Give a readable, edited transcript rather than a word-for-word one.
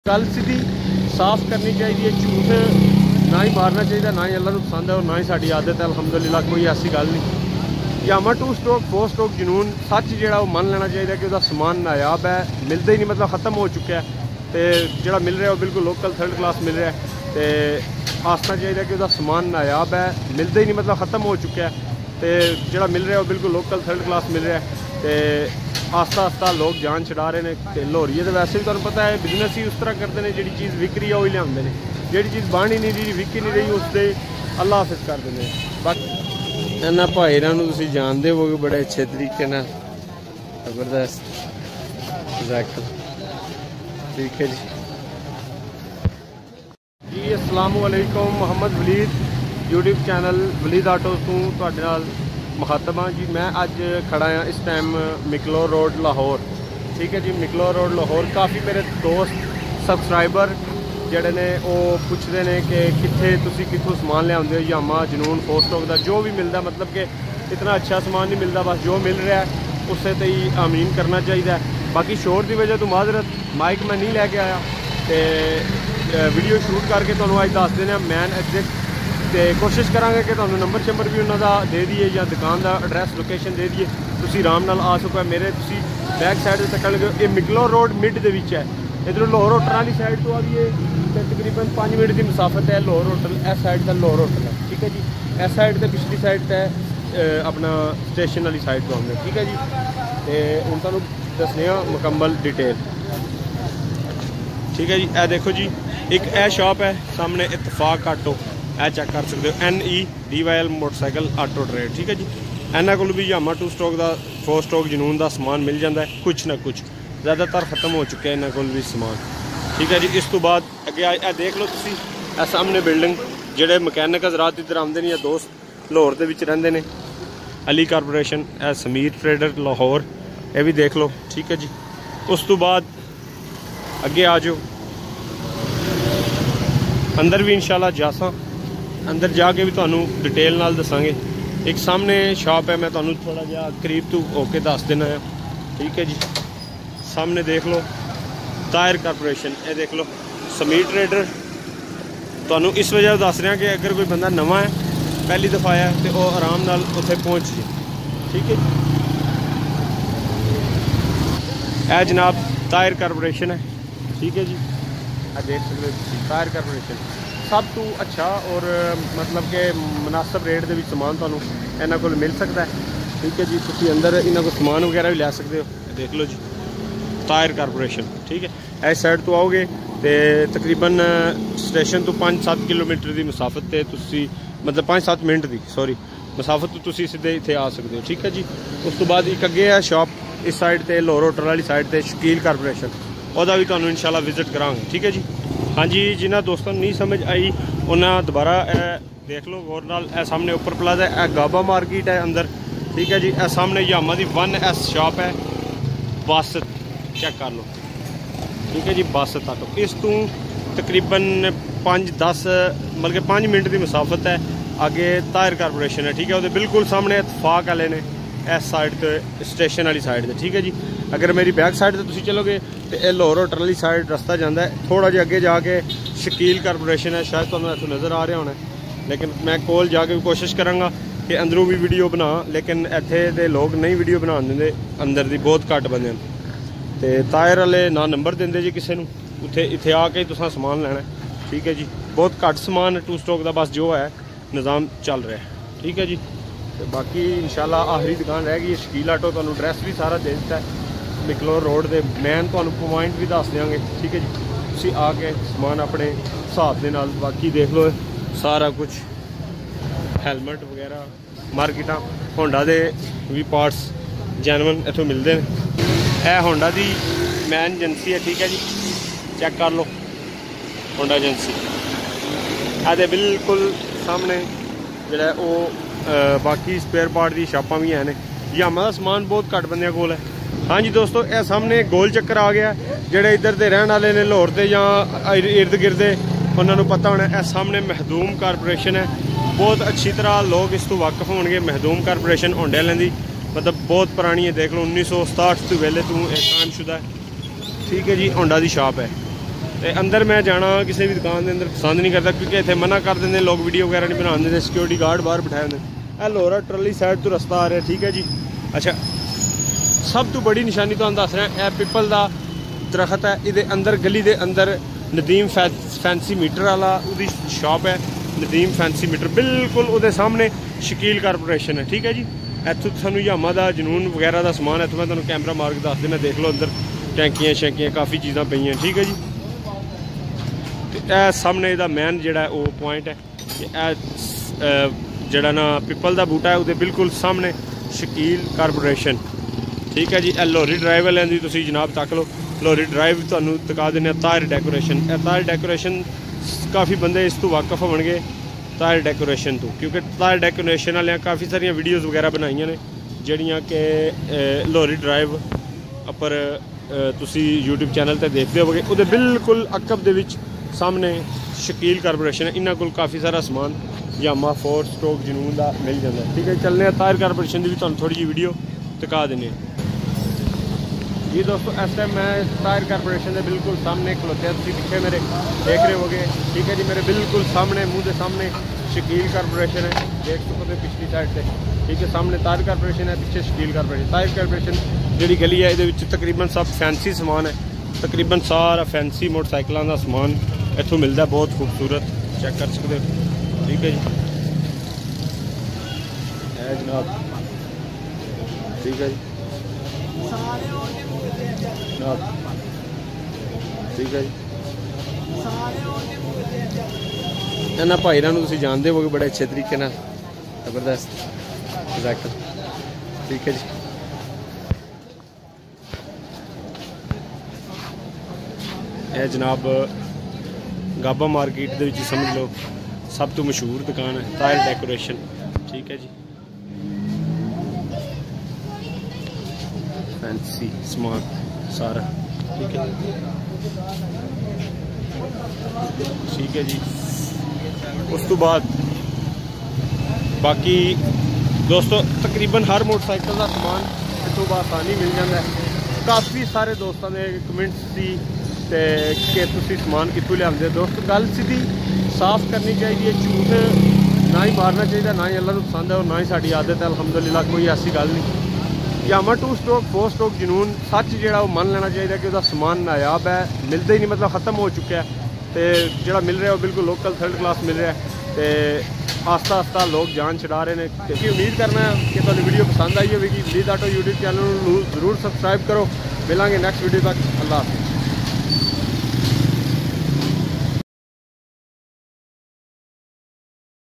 गल सीधी साफ करनी चाहिए, झूठ ना ही मारना चाहिए, ना ही अल्लाह को पसंद है और ना ही साड़ी आदत है। अल्हम्दुलिल्लाह कोई ऐसी गल नहीं। यामा 2 स्ट्रोक 4 स्ट्रोक जुनून सच जो मन लेना चाहिए कि वह समान नायाब है, मिलता ही नहीं, मतलब ख़त्म हो चुका है। तो जोड़ा मिल रहा है वो बिल्कुल लोकल 3rd क्लास मिल रहा है। तो आसना चाहिए कि वह समान नायाब है, मिलता ही नहीं, मतलब ख़त्म हो चुका है। तो जोड़ा मिल रहा है वो बिल्कुल लोकल 3rd क्लास मिल रहा है। तो आस्ता आस्ता लोग जान छड़ा रहे हैं। तो लाहौरिये तो वैसे भी तुहानू पता है बिजनेस ही उस तरह करते हैं, जी चीज़ विक रही है वही लियाते हैं, जी चीज़ बन ही नहीं रही, विक ही नहीं रही, उससे अल्लाह हाफिज कर देंगे। बाकी इन्होंने भाईरां नूं तुसीं जानदे हो बड़े अच्छे तरीके नाल, जबरदस्त जैकल, ठीक है जी। अस्सलाम वालेकुम, Mohammad Waleed YouTube channel Waleed auto तों तुहाडे नाल मुखातब हाँ जी। मैं अज खड़ा हाँ इस टाइम मिकलोर रोड लाहौर, ठीक है जी। मिकलोर रोड लाहौर काफ़ी मेरे दोस्त सब्सक्राइबर जोड़े ने वो पुछते हैं कि कित्थों समान लियाते हो, यामा जुनून 4 स्ट्रोक का जो भी मिलता, मतलब कि इतना अच्छा समान नहीं मिलता, बस जो मिल रहा है उससे तो ही आमीन करना चाहिए। बाकी शोर की वजह तो माजरत, माइक मैं नहीं लैके आया, तो वीडियो शूट करके तुहानू अज दस देना मैन एग्जैक्ट। तो कोशिश करांगे कि तुहानू नंबर शंबर भी उन्होंने दे दिए या दुकान का एड्रैस लोकेशन दे दिए, तुसीं आराम नाल आ सको। मेरे तुसीं बैक साइड से तकन लगे, ये मिकलोर रोड मिड दे विच है। इधरों लाहौर होटल वाली साइड तो आ भी है तकरीबन 5 मिनट की मुसाफत है। लाहौर होटल इस साइड का लाहौर होटल है, ठीक है जी। इस साइड से पिछली साइड है अपना स्टेशन वाली साइड तो आने, ठीक है जी। तो हूँ तुहानू दसने मुकम्मल डिटेल, ठीक है जी। ए देखो जी, एक ए शॉप है सामने इतफाक आटो, ए चेक कर सकते हो, NEDYL मोटरसाइकिल आटो ट्रेड, ठीक है जी। इन्होंने को भी यामा 2 स्ट्रोक का 4 स्ट्रोक जुनून का समान मिल जाता है, कुछ ना कुछ, ज़्यादातर ख़त्म हो चुका है इन्होंने को भी समान, ठीक है जी। इस तो बाद अगे देख लो तुसी ए सामने बिल्डिंग, जोड़े मकैनिक हज़रात इधर आते हैं या दोस्त लाहौर के विच रहिंदे ने, अली कारपोरेशन, ए समीर ट्रेडर लाहौर, ये भी देख लो, ठीक है जी। उस तो बाद अगे आ जाओ, अंदर भी इंशाल्लाह जासा, अंदर जाके भी तुहानू डिटेल नाल दसांगे। एक सामने शॉप है, मैं तुहानू थोड़ा जिहा करीब तो होके दस देना है, ठीक है जी। सामने देख लो तायर कारपोरेशन, ये देख लो समीर ट्रेडर। तुहानू इस वजह दस रहा कि अगर कोई बंदा नवा है, पहली दफ़ा आया तो वह आराम नाल उत्थे पहुँच जाए, ठीक है। यह जनाब तायर कारपोरेशन है, ठीक है जी। देख सकते हो तायर कारपोरेशन सब तो अच्छा और मतलब के मुनासिब रेट के समान तुहानू इन्हां कोल मिल सकता है, ठीक है जी। तुसीं अंदर इन्हां को समान वगैरह भी लै सकते हो, देख लो जी तायर कारपोरेशन, ठीक है। इस साइड तो आओगे तो तकरीबन स्टेशन तो 5-7 किलोमीटर की मुसाफत है, तुसीं मतलब 5-7 मिनट की सॉरी मुसाफत तो तुसीं सीधे इत्थे आ सकते हो, ठीक है जी। उस तो बाद एक अगे है शॉप इस साइड पर लाहौर होटल वाली साइड पर शकील कारपोरेशन, वह भी तुहानू इंशाल्लाह विजिट करांगे, ठीक है जी। हाँ जी, जिन्होंने दोस्तों नहीं समझ आई उन्हें दोबारा देख लो गौर नाल, सामने उपर प्लाजा है, गाबा मार्केट है अंदर, ठीक है जी। सामने यामा की 1S शॉप है, बासत चेक कर लो, ठीक है जी, बासत आटो। इस तू तकरीबन 5-10 मतलब कि 5 मिनट की मुसाफत है। आगे तायर कारपोरेशन है, ठीक है, वो बिल्कुल सामने इतफाक वाले ने इस साइड तो स्टेशन वाली साइड से, ठीक है जी। अगर मेरी बैक साइड से तुम चलोगे तो यह लाहौर होटल वाली साइड रास्ता जाता है, थोड़ा जिहा अगे जाके शकील कारपोरेशन है, शायद तुम्हें इतों नज़र आ रहा होना, लेकिन मैं कोल जाके भी कोशिश कराँगा कि अंदरों भी वीडियो बना, लेकिन इत्थे दे लोग नहीं वीडियो बना देंगे, अंदर दी बहुत घट बंदे तो टायर वाले ना नंबर देंगे जी किसी को, उत्थे इत्थे आके तुसां समान लैना, ठीक है जी। बहुत घट समान 2 स्ट्रोक का बस जो है निज़ाम चल रहा है, ठीक है जी। तो बाकी इंशाल्लाह आखिरी दुकान रह गई शकील आटो, तुहानू एड्रैस भी सारा दे दिता है मिकलोर रोड के, मैन तुहानू पॉइंट भी दस देंगे, ठीक है जी। तुसीं आके समान अपने हिसाब के नाल, बाकी देख लो सारा कुछ हैलमेट वगैरह मार्केटा होंडा के भी पार्ट्स जैनवन इतों मिलते हैं। यह होंडा की मैन एजेंसी है, ठीक है जी, चेक कर लो होंडा एजेंसी। ये बिल्कुल सामने जोड़ा वो बाकी स्पेयर पार्ट की शापां भी हैं, यामा का समान बहुत घट बंदियां कोल है। हाँ जी दोस्तों, यह सामने गोल चक्कर आ गया, जोड़े इधर के रहने वाले ने लाहौर के या इर्द गिर्द उन्होंने पता होना। यह सामने महदूम कारपोरेशन है, बहुत अच्छी तरह लोग इस तो वाकफ होंगे। महदूम कारपोरेशन होंडे वालों की मतलब बहुत पुरानी है, देख लो 1967 तो वेले तू कायमशुदा है, ठीक है जी। होंडा की शॉप है, तो अंदर मैं जाना किसी भी दुकान के अंदर पसंद नहीं करता, क्योंकि इतने मना कर देंगे लोग, वीडियो वगैरह नहीं बना देंगे, सिक्योरिटी गार्ड बाहर बिठाए होंगे। लोरा ट्रली साइड तो रास्ता आ रहा, ठीक है जी। अच्छा, सब तो बड़ी निशानी तो दस रहा है, पिपल का दरख्त है, ये अंदर गली के अंदर नदीम फैंसी मीटर वाला उसकी शॉप है, नदीम फैंसी मीटर, बिल्कुल वो सामने शकील कारपोरेशन है, ठीक है जी। इतों सानू यामा का जनून वगैरह का समान, इतों मैं तुहानू कैमरा मार के दस देना, देख लो अंदर टैंकियां शैंकियां काफ़ी चीज़ां पईयां, ठीक है जी। तो सामने इसका मैन जोड़ा वो पॉइंट है कि जोड़ा ना पिपल का बूटा है वो बिल्कुल सामने शकील कारपोरेशन, ठीक है जी। लोहरी ड्राइव वाले की तुम जनाब तक लो, लोहरी ड्राइव तुहानू दिखा देने ताहिर डेकोरेशन। ताहिर डेकोरेशन काफ़ी बंदे इस तो वाकफ होणगे ताहिर डेकोरेशन तो, क्योंकि ताहिर डेकोरेशन वाले काफ़ी सारिया वीडियोज़ वगैरह बनाई ने जड़ियाँ कि लोहरी ड्राइव पर तुसी यूट्यूब चैनल पर देखते होगे। वो बिल्कुल अकब दे विच सामने शकील कारपोरेशन है, इन्होंने को काफ़ी सारा समान यामा 4 स्ट्रोक जनून का मिल जाता है, ठीक है। चलने ताहिर कारपोरेशन की भी तुहानू थोड़ी जी वीडियो दिखा देने जी दोस्तों। इस टाइम मैं ताहिर कारपोरेशन के बिल्कुल सामने खलोते हैं, तुम पीछे मेरे देख रहे होगे, ठीक है जी। मेरे बिल्कुल सामने मुँह के सामने शकील कारपोरेशन है, देख सको तो पिछली साइड से, ठीक है। सामने ताहिर कारपोरेशन है, पीछे शकील कारपोरेशन। ताहिर कारपोरेशन जी गली है, ये तकरीबन सब फैंसी समान है, तकरीबन सारा फैंसी मोटरसाइकिलों का समान इतों मिलता है, बहुत खूबसूरत, चेक कर सकते हो, ठीक है जी। है जनाब, ठीक है जी, ठीक है जी। इन्होंने भाई तुम जानते हो बड़े अच्छे तरीके नाल, जबरदस्त एग्जैक्ट, ठीक है जी। यह जनाब गाबा मार्केट के विच समझ लो सब तो मशहूर दुकान है ताहिर डेकोरेशन, ठीक है जी। फैंसी समान सारा, ठीक है, ठीक है जी। उस तो बाद बाकी दोस्तों तकरीबन हर मोटरसाइकिल का समान इतों आसानी मिल जाता है। काफ़ी सारे दोस्तों ने कमेंट्स सी कि तुसी समान कितों लियाते दोस्त, गल सीधी साफ करनी चाहिए, झूठ ना ही मारना चाहिए, ना ही अल्लाह को पसंद है और ना ही साड़ी आदत है, अल्हम्दुलिल्लाह कोई ऐसी गल नहीं। यामा 2 स्ट्रोक 4 स्ट्रोक जनून सच जो मन लेना चाहिए कि वह समान नायाब है, मिलता ही नहीं, मतलब ख़त्म हो चुका है, तो जोड़ा मिल रहा है वो बिल्कुल लोकल 3rd क्लास मिल रहा है। तो आस्ता आस्ता लोग जान छड़ा रहे हैं, क्योंकि उम्मीद करना है कि तुहानू वीडियो पसंद आई होगी। प्लीज़ आटो यूट्यूब चैनल जरूर सबसक्राइब करो। मिलांगे नैक्सट वीडियो तक, अल्लाह हाफ़िज़।